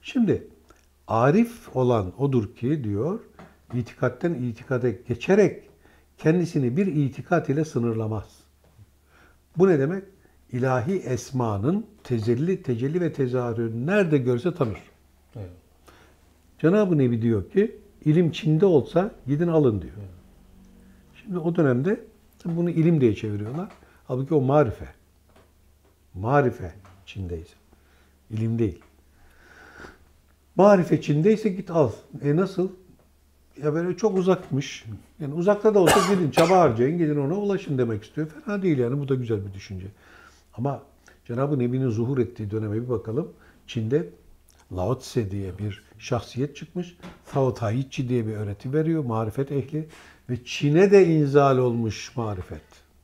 Şimdi arif olan odur ki diyor, itikatten itikada geçerek kendisini bir itikat ile sınırlamaz. Bu ne demek? İlahi esmanın tecelli ve tezahürünü nerede görse tanır. Evet. Cenab-ı Nebi diyor ki, ilim Çin'de olsa gidin alın diyor. Evet. Şimdi o dönemde bunu ilim diye çeviriyorlar. Halbuki o marife. Marife Çin'deyse. İlim değil. Marife Çin'deyse git al. Nasıl? Ya böyle çok uzakmış. Yani uzakta da olsa gidin, çaba harcayın, gidin ona ulaşın demek istiyor. Fena değil yani, bu da güzel bir düşünce. Ama Cenab-ı Nebi'nin zuhur ettiği döneme bir bakalım. Çin'de Lao Tse diye bir şahsiyet çıkmış. Tao Tai Chi diye bir öğreti veriyor, marifet ehli. Ve Çin'e de inzal olmuş marifet.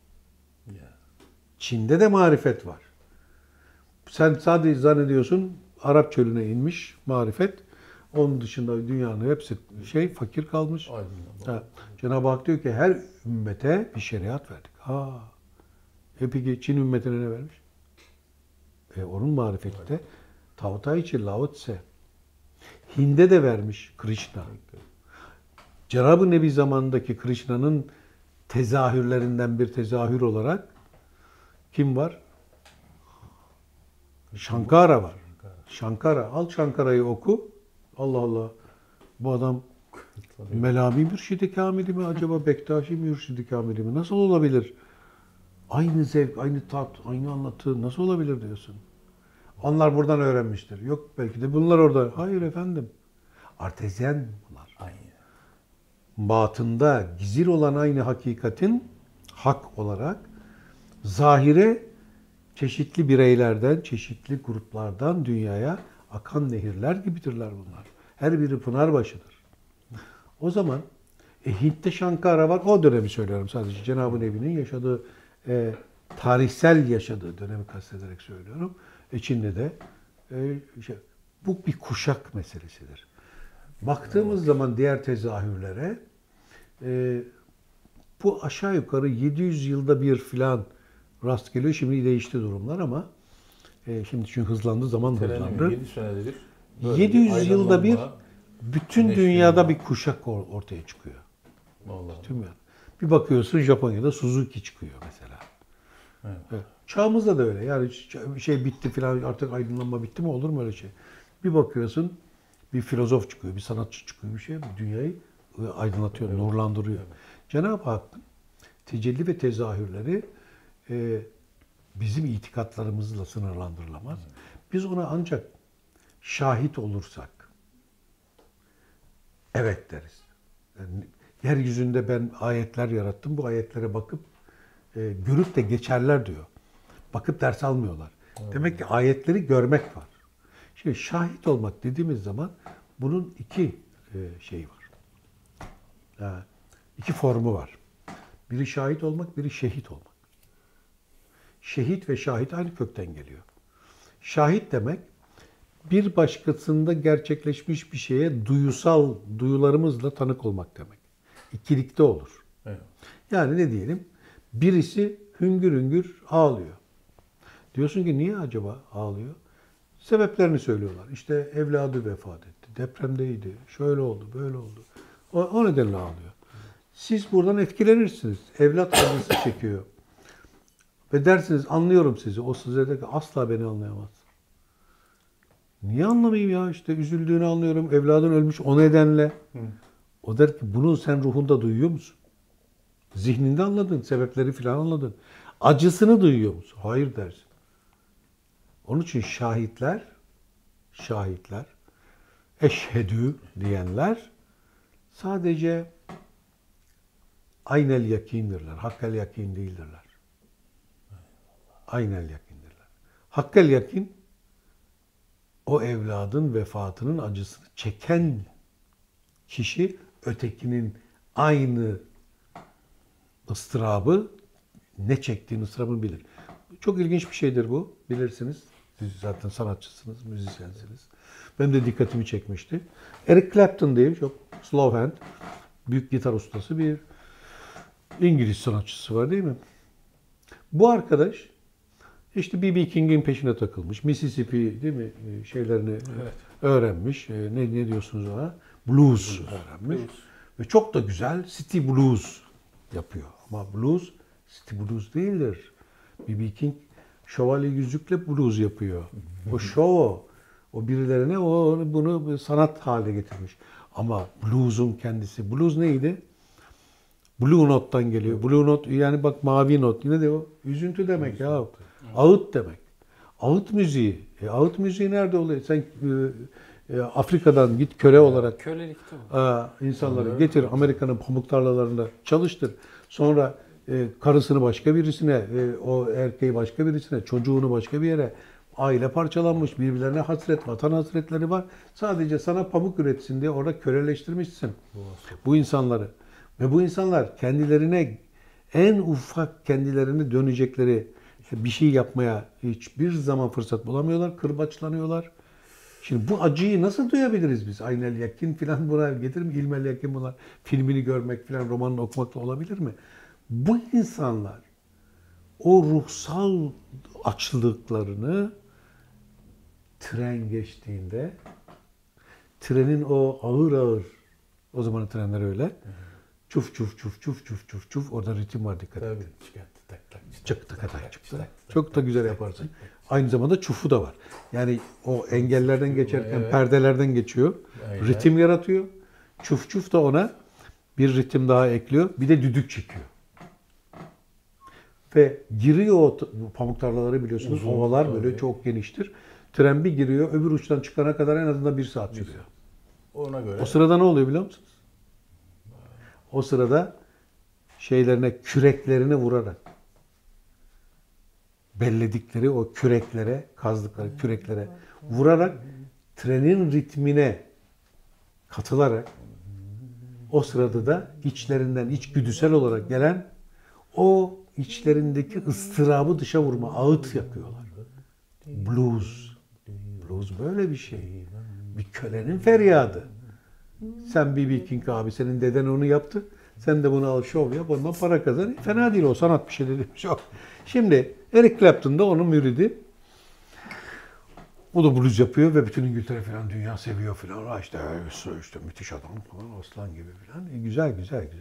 Çin'de de marifet var. Sen sadece zannediyorsun Arap çölüne inmiş marifet. Onun dışında dünyanın hepsi fakir kalmış. Cenab-ı Hak diyor ki her ümmete bir şeriat verdik. Peki Çin ümmetine ne vermiş? Onun marifeti de Tao Tai Chi, Lao Tse. Hind'e de vermiş Krishna. Cenab-ı Nebi zamanındaki Krishna'nın tezahürlerinden bir tezahür olarak kim var? Shankara var. Shankara. Al Shankara'yı oku. Allah Allah. Bu adam Melami Mürşid-i Kamili mi acaba? Bektaşi Mürşid-i Kamili mi? Nasıl olabilir? Aynı zevk, aynı tat, aynı anlatı nasıl olabilir diyorsun. Onlar buradan öğrenmiştir. Yok belki de bunlar orada. Hayır efendim. Artezyen bunlar. Aynı. Batında gizil olan aynı hakikatin hak olarak zahire çeşitli bireylerden, çeşitli gruplardan dünyaya akan nehirler gibidirler bunlar. Her biri Pınarbaşı'dır. O zaman Hint'te Shankara var. O dönemi söylüyorum sadece. Cenab-ı Nebi'nin yaşadığı, tarihsel yaşadığı dönemi kastederek söylüyorum. Çin'de de bu bir kuşak meselesidir. Baktığımız zaman diğer tezahürlere bu aşağı yukarı 700 yılda bir filan rast geliyor. Şimdi değişti durumlar ama şimdi çünkü hızlandı, zaman da hızlandı. 7 senede bir 700 yılda bir bütün dünyada bir kuşak ortaya çıkıyor. Vallahi. Tüm yani. Bir bakıyorsun Japonya'da Suzuki çıkıyor mesela. Evet. Çağımızda da öyle. Yani şey bitti filan, artık aydınlanma bitti mi, olur mu öyle şey? Bir bakıyorsun bir filozof çıkıyor, bir sanatçı çıkıyor, bir şey dünyayı aydınlatıyor, nurlandırıyor. Evet. Cenab-ı Hakk'ın tecelli ve tezahürleri bizim itikatlarımızla sınırlandırılamaz. Biz ona ancak şahit olursak evet deriz. Yani yeryüzünde ben ayetler yarattım. Bu ayetlere bakıp görüp de geçerler diyor. Bakıp ders almıyorlar. Demek ki ayetleri görmek var. Şimdi şahit olmak dediğimiz zaman bunun iki şeyi var. İki formu var. Biri şahit olmak, biri şehit olmak. Şehit ve şahit aynı kökten geliyor. Şahit demek bir başkasında gerçekleşmiş bir şeye duyularımızla tanık olmak demek. İkilikte olur. Evet. Yani ne diyelim? Birisi hüngür hüngür ağlıyor. Diyorsun ki niye acaba ağlıyor? Sebeplerini söylüyorlar. İşte evladı vefat etti, depremdeydi, şöyle oldu, böyle oldu. O nedenle ağlıyor. Siz buradan etkilenirsiniz. Evlat acısı çekiyor. Ve dersiniz anlıyorum sizi. O size de asla beni anlayamaz. Niye anlamayayım ya? İşte üzüldüğünü anlıyorum. Evladın ölmüş o nedenle. O der ki bunu sen ruhunda duyuyor musun? Zihninde anladın. Sebepleri filan anladın. Acısını duyuyor musun? Hayır dersin. Onun için şahitler, eşhedü diyenler sadece aynel yakindirler. Hakkel yakin değildirler. Aynel yakindirler. Hakkel yakin o evladın vefatının acısını çeken kişi ötekinin aynı ıstırabı, ne çektiğini ıstırabını bilir. Çok ilginç bir şeydir bu. Bilirsiniz. Siz zaten sanatçısınız, müzisyensiniz. Benim de dikkatimi çekmişti. Eric Clapton diye çok slow hand, büyük gitar ustası bir İngiliz sanatçısı var değil mi? Bu arkadaş işte B.B. King'in peşine takılmış. Mississippi değil mi şeylerini öğrenmiş. Ne diyorsunuz ona? Blues öğrenmiş. Blues. Ve çok da güzel City Blues yapıyor. Ama blues City Blues değildir. B.B. King şövalye yüzükle blues yapıyor. O şov o birilerine bunu sanat haline getirmiş. Ama blues'un kendisi. Blues neydi? Blue Note'dan geliyor. Blue Note yani bak mavi not. Yine de o üzüntü demek ya. Ağıt demek. Ağıt müziği. Ağıt müziği nerede oluyor? Sen Afrika'dan git köle olarak Kölelikte o. insanları getir Amerika'nın pamuk tarlalarında çalıştır. Sonra karısını başka birisine, o erkeği başka birisine, çocuğunu başka bir yere. Aile parçalanmış, birbirlerine hasret, vatan hasretleri var. Sadece sana pamuk üretsin diye orada köleleştirmişsin bu insanları. Ve bu insanlar kendilerine en ufak kendilerini dönecekleri bir şey yapmaya hiçbir zaman fırsat bulamıyorlar, kırbaçlanıyorlar. Şimdi bu acıyı nasıl duyabiliriz biz? Aynel Yakin falan buna getirir mi? İlmel Yakin bunlar. Filmini görmek falan, romanını okumakla olabilir mi? Bu insanlar o ruhsal açlıklarını tren geçtiğinde trenin o ağır ağır o zamanın trenler öyle. Çuf çuf çuf çuf çuf çuf çuf orada ritim var dikkat et. Çıktı kadar çıktı. Çok da güzel yaparsın. Aynı zamanda çufu da var. Yani o engellerden geçerken Evet. perdelerden geçiyor. Aynen. Ritim yaratıyor. Çuf çuf da ona bir ritim daha ekliyor. Bir de düdük çekiyor. Ve giriyor o pamuk tarlaları biliyorsunuz. Uzun, Ovalar böyle tabii. çok geniştir. Tren bir giriyor öbür uçtan çıkana kadar en azından 1 saat sürüyor. Ona göre. O sırada ne oluyor biliyor musunuz? O sırada şeylerine, küreklerine vurarak belledikleri o küreklere, kazdıkları küreklere vurarak trenin ritmine katılarak o sırada da içlerinden içgüdüsel olarak gelen o içlerindeki ıstırabı dışa vurma, ağıt yakıyorlar. Blues. Blues böyle bir şey. Bir kölenin feryadı. Sen B.B. King abi, senin deden onu yaptı. Sen de bunu al, şov yap, ondan para kazan. Fena değil o, sanat bir şey dediğim şey. Şimdi Eric Clapton da onun müridi. O da blues yapıyor ve bütün İngiltere falan dünya seviyor falan. Ha işte müthiş adam falan, aslan gibi falan. Güzel.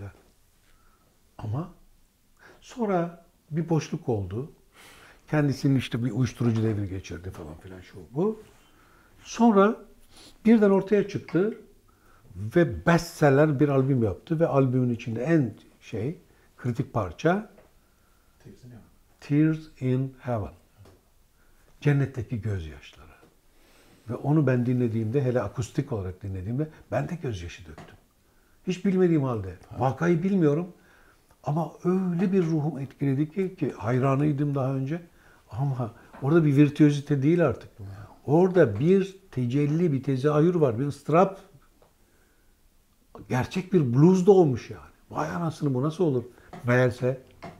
Ama sonra bir boşluk oldu. Kendisinin işte bir uyuşturucu devri geçirdi falan filan şu bu. Sonra birden ortaya çıktı ve bestseller bir albüm yaptı ve albümün içinde en kritik parça Tears in Heaven. Cennetteki gözyaşları. Ve onu ben dinlediğimde, hele akustik olarak dinlediğimde ben de gözyaşı döktüm. Hiç bilmediğim halde. Vakayı bilmiyorum. Ama öyle bir ruhum etkiledi ki hayranıydım daha önce. Ama orada bir virtüözite değil artık. Orada bir tecelli, bir tezahür var, bir ıstırap. Gerçek bir blues da olmuş yani. Vay anasını, bu nasıl olur? Meğerse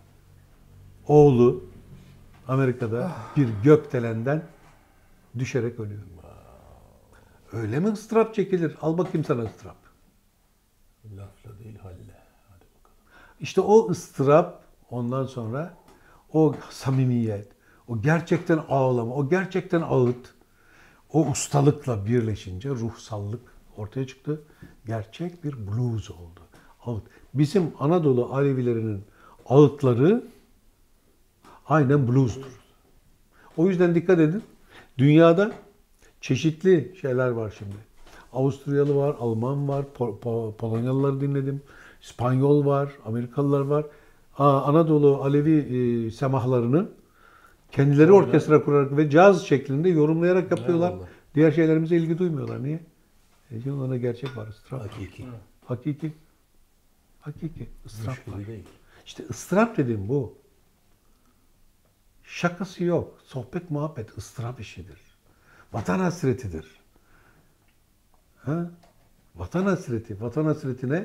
oğlu Amerika'da bir gökdelenden düşerek ölüyor. Öyle mi ıstırap çekilir? Al bakayım sana ıstırap. Lafla değil halle. Hadi bakalım. İşte o ıstırap, ondan sonra o samimiyet, o gerçekten ağlama, o gerçekten ağıt, o ustalıkla birleşince ruhsallık ortaya çıktı. Gerçek bir blues oldu. Ağıt. Bizim Anadolu Alevilerinin ağıtları aynen blues'tur. O yüzden dikkat edin. Dünyada çeşitli şeyler var şimdi. Avusturyalı var, Alman var, Polonyalıları dinledim. İspanyol var, Amerikalılar var. Anadolu Alevi semahlarını kendileri orkestra kurarak ve caz şeklinde yorumlayarak yapıyorlar. Eyvallah. Diğer şeylerimize ilgi duymuyorlar. Niye? Çünkü ona gerçek var, ıstırap. Hakiki. Hakiki. Hakiki. Istırap var. Müşkili değil. İşte ıstırap dediğim bu. Şakası yok. Sohbet, muhabbet ıstırap işidir. Vatan hasretidir. Ha? Vatan hasreti. Vatan hasreti ne?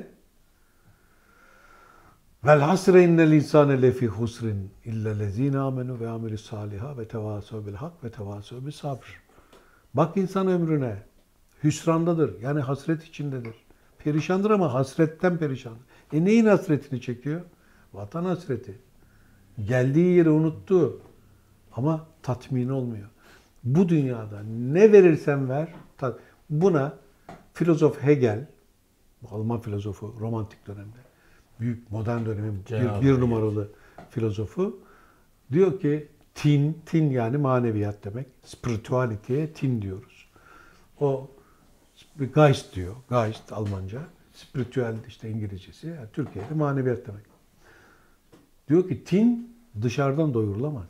Vel hasre innel insane lefi husrin illa lezine amenu ve amilus saliha ve tevasav bil hak ve tevasav bis sabr. Bak insan ömrüne. Hüsrandadır. Yani hasret içindedir. Perişandır ama hasretten perişandır. Neyin hasretini çekiyor? Vatan hasreti. Geldiği yeri unuttu. Ama tatmin olmuyor. Bu dünyada ne verirsen ver, Buna filozof Hegel, bu Alman filozofu romantik dönemde, büyük modern dönemin bir numaralı filozofu diyor ki tin yani maneviyat demek. Spirituality'ye tin diyoruz. O bir Geist diyor. Geist Almanca. Spiritüel işte İngilizcesi. Yani Türkiye'de maneviyat demek. Diyor ki tin dışarıdan doyurulamaz.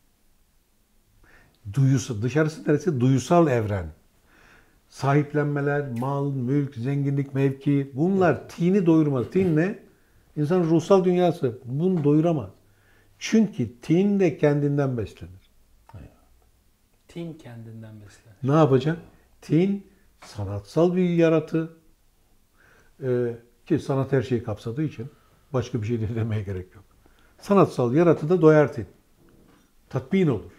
Dışarısı neresi? Duyusal evren. Sahiplenmeler, mal, mülk, zenginlik, mevki bunlar tini doyurmaz. Tin ne? İnsanın ruhsal dünyası. Bunu doyuramaz. Çünkü tin de kendinden beslenir. Tin kendinden beslenir. Ne yapacak? Tin sanatsal bir yaratı. Ki sanat her şeyi kapsadığı için başka bir şey de demeye gerek yok. Sanatsal yaratıda doyar tin. Tatmin olur.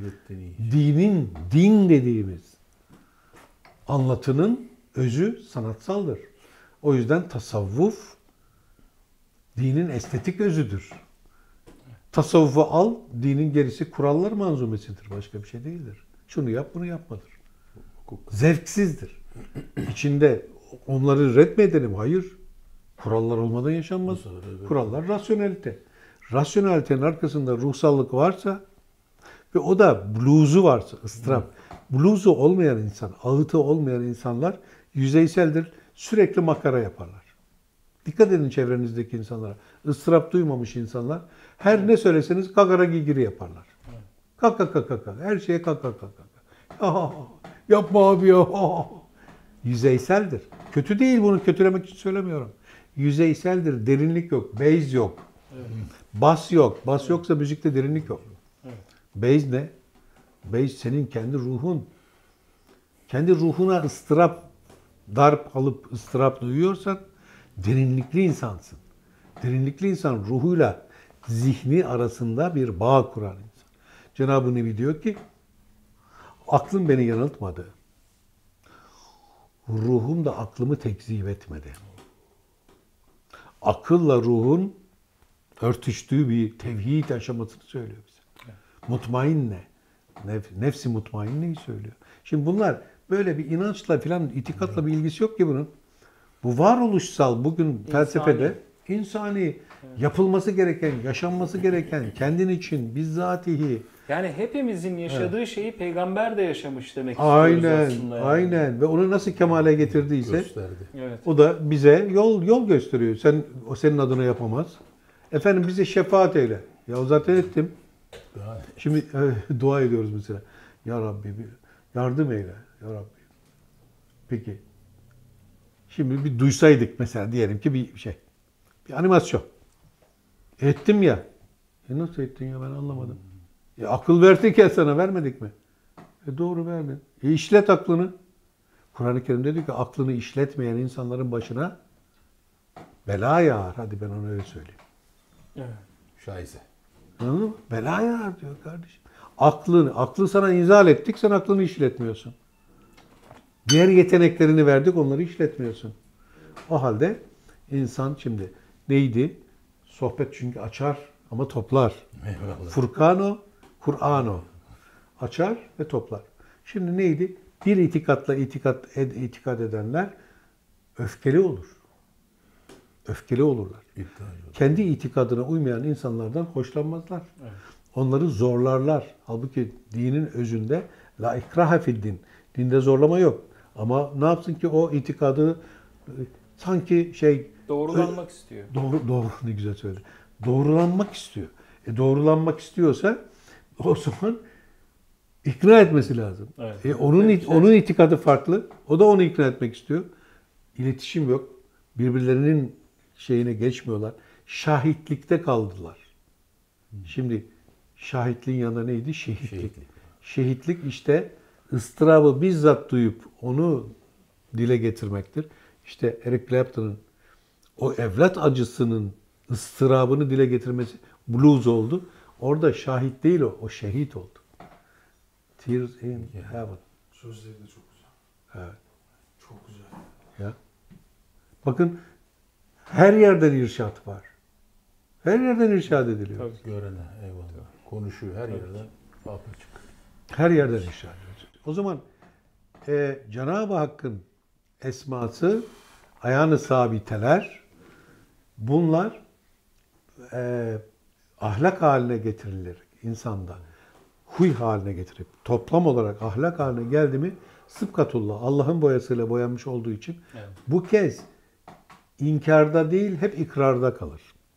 Din dediğimiz anlatının özü sanatsaldır. O yüzden tasavvuf dinin estetik özüdür. Tasavvufu al, dinin gerisi kurallar manzumesidir. Başka bir şey değildir. Şunu yap, bunu yapmadır. Zevksizdir. İçinde onları ret mi edelim? Hayır. Kurallar olmadan yaşanmaz. Kurallar rasyonelite. Rasyonelitenin arkasında ruhsallık varsa ve o da bluzu varsa, ıstırap. Bluzu olmayan insan, ağıtı olmayan insanlar yüzeyseldir. Sürekli makara yaparlar. Dikkat edin çevrenizdeki insanlara. Istırap duymamış insanlar her ne söyleseniz kakara gigiri yaparlar. Kaka. Her şeye kaka. Yapma abi ya. Yüzeyseldir. Kötü değil, bunu kötülemek için söylemiyorum. Yüzeyseldir. Derinlik yok. Base yok. Evet. Bas yok. Bas yoksa müzikte derinlik yok. Evet. Base ne? Base senin kendi ruhun. Kendi ruhuna ıstırap, darp alıp ıstırap duyuyorsan derinlikli insansın. Derinlikli insan ruhuyla zihni arasında bir bağ kuran insan. Cenab-ı Nebi diyor ki aklım beni yanıltmadı. Ruhum da aklımı tekzip etmedi. Akılla ruhun örtüştüğü bir tevhid aşamasını söylüyor bize. Mutmainne. Nefsi mutmainneyi söylüyor. Şimdi bunlar böyle bir inançla filan, itikatla bir ilgisi yok ki bunun. Bu varoluşsal bugün felsefede insani yapılması gereken, yaşanması gereken, kendin için bizzatihi. Yani hepimizin yaşadığı şeyi peygamber de yaşamış demek istiyoruz aslında. Yani. Aynen. Ve onu nasıl kemale getirdiyse gösterdi. Evet. o da bize yol gösteriyor. O senin adına yapamaz. Efendim bize şefaat eyle. Ya zaten ettim. Şimdi dua ediyoruz mesela. Ya Rabbi yardım eyle. Ya Rabbi. Peki. Şimdi bir duysaydık mesela diyelim ki bir şey. Bir animasyon. Ettim ya. Nasıl ettin ya ben anlamadım. Akıl verdik ya sana vermedik mi? Doğru verdin. İşlet aklını. Kur'an-ı Kerim'de diyor ki aklını işletmeyen insanların başına bela yağar. Hadi ben onu öyle söyleyeyim. Evet. Şahize. Anladın mı? Bela yağar diyor kardeşim. Aklı sana inzal ettik, sen aklını işletmiyorsun. Diğer yeteneklerini verdik, onları işletmiyorsun. O halde insan şimdi neydi? Sohbet çünkü açar ama toplar. Eyvallah. Furkano, Kur'ano. Açar ve toplar. Şimdi neydi? Bir itikatla itikat edenler öfkeli olur. Öfkeli olurlar. Kendi itikadına uymayan insanlardan hoşlanmazlar. Evet. Onları zorlarlar. Halbuki dinin özünde la ikrahe fid din. Dinde zorlama yok. Ama ne yapsın ki o itikadı sanki Doğrulanmak istiyor. Doğru ne güzel söyledi. Doğrulanmak istiyor. Doğrulanmak istiyorsa o zaman ikna etmesi lazım. Evet. Onun itikadı farklı. O da onu ikna etmek istiyor. İletişim yok. Birbirlerinin şeyine geçmiyorlar. Şahitlikte kaldılar. Şimdi şahitliğin yanında neydi? Şehitlik. Şehitlik işte ıstırabı bizzat duyup onu dile getirmektir. İşte Eric Clapton'ın o evlat acısının ıstırabını dile getirmesi blues oldu. Orada şahit değil o şehit oldu. Tears in Heaven. Sözleri de çok güzel. Evet. Çok güzel. Ya. Bakın her yerden irşat var. Her yerden irşad ediliyor. Tabii. Görene eyvallah. Konuşuyor her yerden apaçık. Her yerden irşad ediliyor. O zaman Cenab-ı Hakk'ın esması, ayağını sabiteler, bunlar ahlak haline getirilir insanda. Huy haline getirip toplam olarak ahlak haline geldi mi sıbkatullah, Allah'ın boyasıyla boyanmış olduğu için Evet. bu kez inkarda değil hep ikrarda kalır.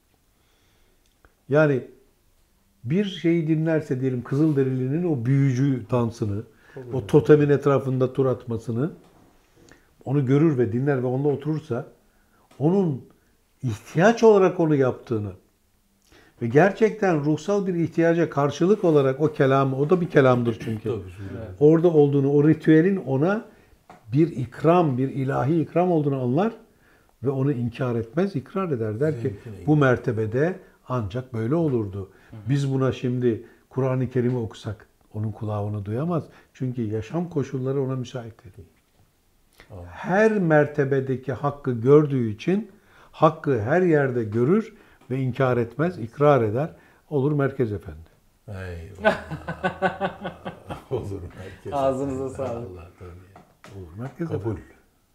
Yani bir şeyi dinlerse diyelim Kızılderili'nin o büyücü dansını, o totemin etrafında tur atmasını onu görür ve dinler ve onunla oturursa onun ihtiyaç olarak onu yaptığını ve gerçekten ruhsal bir ihtiyaca karşılık olarak o kelamı, o da bir kelamdır çünkü. Tabii, Evet. Orada olduğunu, o ritüelin ona bir ikram, bir ilahi ikram olduğunu anlar ve onu inkar etmez, ikrar eder. Der ki Zevkine bu mertebede ancak böyle olurdu. Biz buna şimdi Kur'an-ı Kerim'i okusak onun kulağı onu duyamaz. Çünkü yaşam koşulları ona müsait değil. Her mertebedeki hakkı gördüğü için hakkı her yerde görür ve inkar etmez, ikrar eder. Olur Merkez Efendi. Eyvallah. Olur herkes. Ağzınıza sağlık. Allah tabii. Olur Merkez Kabul. Efendi.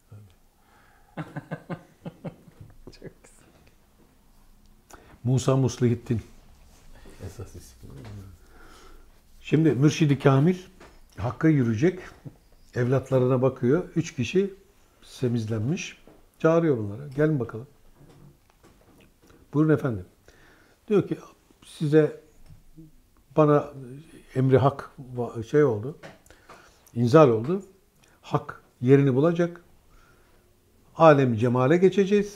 Çok güzel. Musa Muslihittin. Esas ismi. Şimdi Mürşid-i Kamil Hakk'a yürüyecek. Evlatlarına bakıyor. 3 kişi semizlenmiş. Çağırıyor bunları. Gelin bakalım. Buyurun efendim. Diyor ki bana emri hak şey oldu. İnzal oldu. Hak yerini bulacak. Alem cemale geçeceğiz.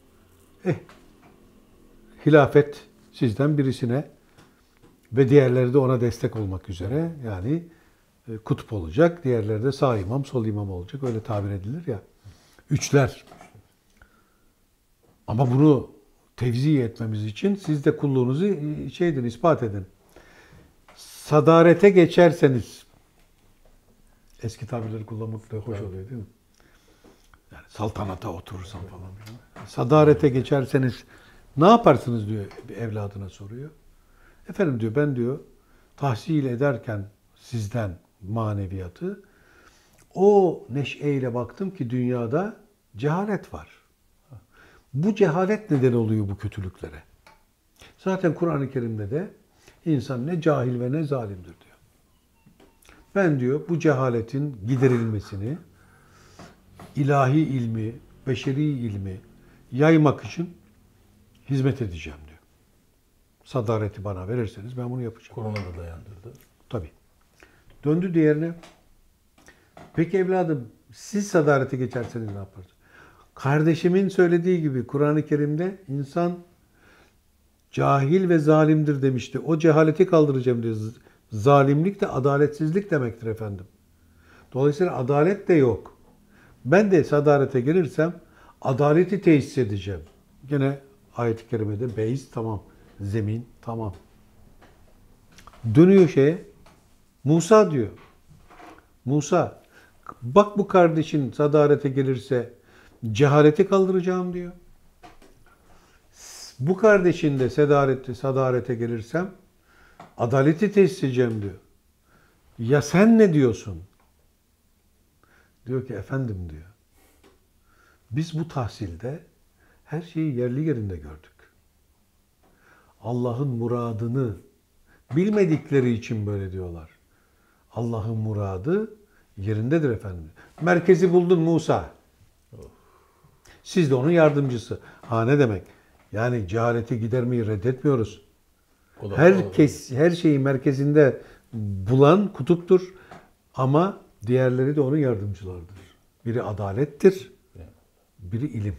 Hilafet sizden birisine ve diğerleri de ona destek olmak üzere. Yani kutup olacak. Diğerleri de sağ imam, sol imam olacak. Öyle tabir edilir ya. Üçler. Ama bunu tevzi etmemiz için siz de kulluğunuzu ispat edin. Sadarete geçerseniz, eski tabirleri kullanmak da hoş oluyor değil mi? Yani saltanata oturursan falan. Sadarete geçerseniz ne yaparsınız diyor, bir evladına soruyor. Efendim diyor, ben diyor tahsil ederken sizden maneviyatı o neşeyle baktım ki dünyada cehalet var. Bu cehalet neden oluyor bu kötülüklere. Zaten Kur'an-ı Kerim'de de insan ne cahil ve ne zalimdir diyor. Ben diyor bu cehaletin giderilmesini, ilahi ilmi, beşeri ilmi yaymak için hizmet edeceğim diyor. Sadareti bana verirseniz ben bunu yapacağım. Korona da dayandırdı. Tabii. Döndü diğerine. Peki evladım siz sadarete geçerseniz ne yaparsınız? Kardeşimin söylediği gibi Kur'an-ı Kerim'de insan cahil ve zalimdir demişti. O cehaleti kaldıracağım diyor. Zalimlik de adaletsizlik demektir efendim. Dolayısıyla adalet de yok. Ben de sadarete gelirsem adaleti tesis edeceğim. Gene ayet-i kerimede beyiz tamam. Zemin tamam. Dönüyor Musa diyor. Musa bak bu kardeşin sadarete gelirse cehaleti kaldıracağım diyor. Bu kardeşin de sadarete gelirsem adaleti tesis edeceğim diyor. Ya sen ne diyorsun? Diyor ki efendim diyor. Biz bu tahsilde her şeyi yerli yerinde gördük. Allah'ın muradını bilmedikleri için böyle diyorlar. Allah'ın muradı yerindedir efendim. Merkezi buldun Musa. Siz de onun yardımcısı. Ha ne demek? Yani cehaleti gidermeyi reddetmiyoruz. Herkes her şeyi merkezinde bulan kutuptur. Ama diğerleri de onun yardımcılarıdır. Biri adalettir, biri ilim.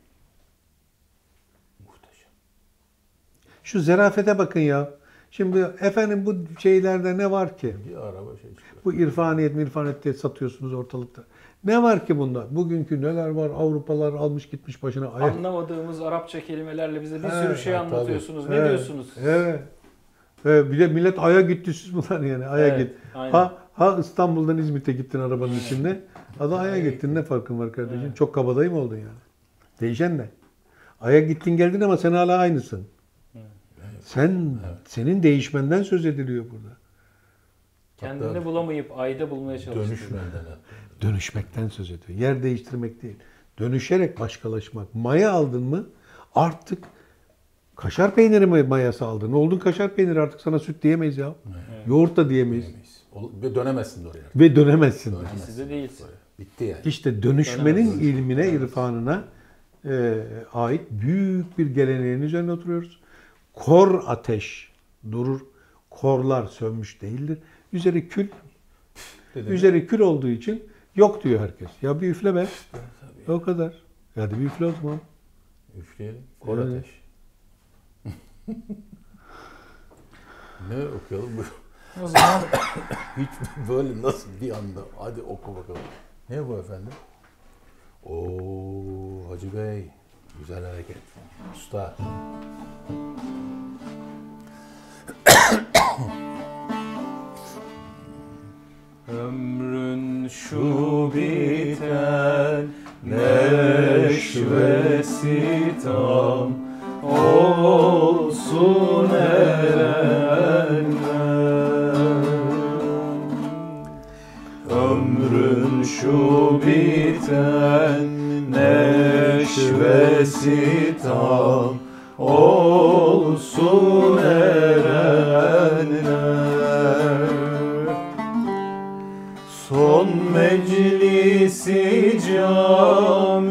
Muhteşem. Şu zerafete bakın ya. Şimdi efendim bu şeylerde ne var ki? Bir araba şey çıkıyor. Bu irfaniyet diye satıyorsunuz ortalıkta. Ne var ki bunda? Bugünkü neler var? Avrupalılar almış gitmiş başına ayak. Anlamadığımız Arapça kelimelerle bize bir He, sürü şey anlatıyorsunuz. Ne Evet, diyorsunuz? Evet. Bir de millet Ay'a gitti siz bunlar yani. Ay'a Evet, git. aynen. Ha İstanbul'dan İzmit'e gittin arabanın içinde. Ha da Ay'a gittin. Ne farkın var kardeşim? Evet. Çok kabadayı mı oldun yani? Değişen ne? Ay'a gittin geldin ama sen hala aynısın. Senin değişmenden söz ediliyor burada. Kendini Hatta bulamayıp ayda bulmaya çalıştı. dönüşmeden. Dönüşmekten söz ediyor. Yer değiştirmek değil. Dönüşerek başkalaşmak. Maya aldın mı artık kaşar peyniri mi mayası aldın? Ne oldun kaşar peyniri, artık sana süt diyemeyiz ya. Evet. Yoğurt da diyemeyiz. Ve dönemezsin de oraya. Ve dönemezsin. İkisi de değilsin. Bitti yani. İşte dönüşmenin Dönemezsin. ilmine, irfanına ait büyük bir geleneğin üzerine oturuyoruz. Kor ateş durur. Korlar sönmüş değildir. Üzeri kül. Dedim. Üzeri kül olduğu için yok diyor herkes. Ya bir üfle be. O kadar. Hadi bir üfle o zaman. Üfleyelim. Kor Evet. ateş. Ne okuyalım? O zaman Hiç böyle nasıl bir anda? Hadi oku bakalım. Ne bu efendim? Oo Hacı Bey. Güzel hareket. Usta. ömrün şu biten neşvesi tam olsun erenler. Ömrün şu biten neşvesi tam olsun erenler. Son meclisi cam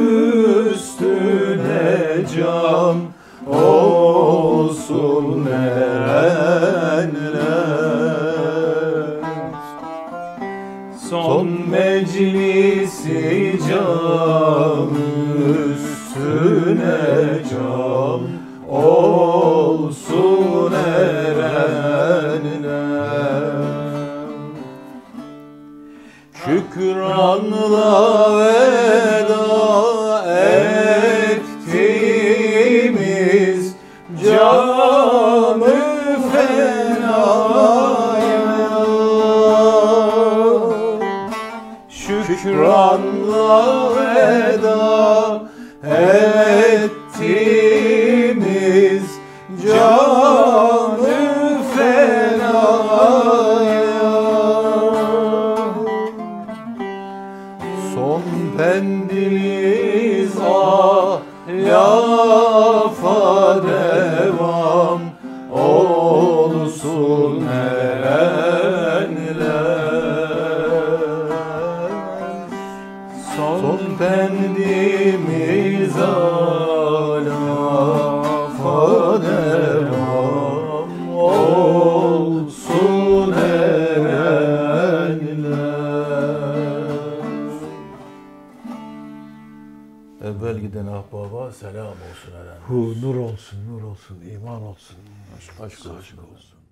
üstüne cam olsun erenler. Son meclisi cam üstüne cam olsun erenler. Şükranla veda ettiğimiz cam-ı fenaya, şükranla veda ettiğimiz cam-ı fenaya. Son pendiliz lafa devam olsun erenler. Son pendimiz lafa devam olsun erenler. Evvel giden ahbaba selam olsun eren. Hu nur olsun, nur olsun, iman olsun. Aşk olsun.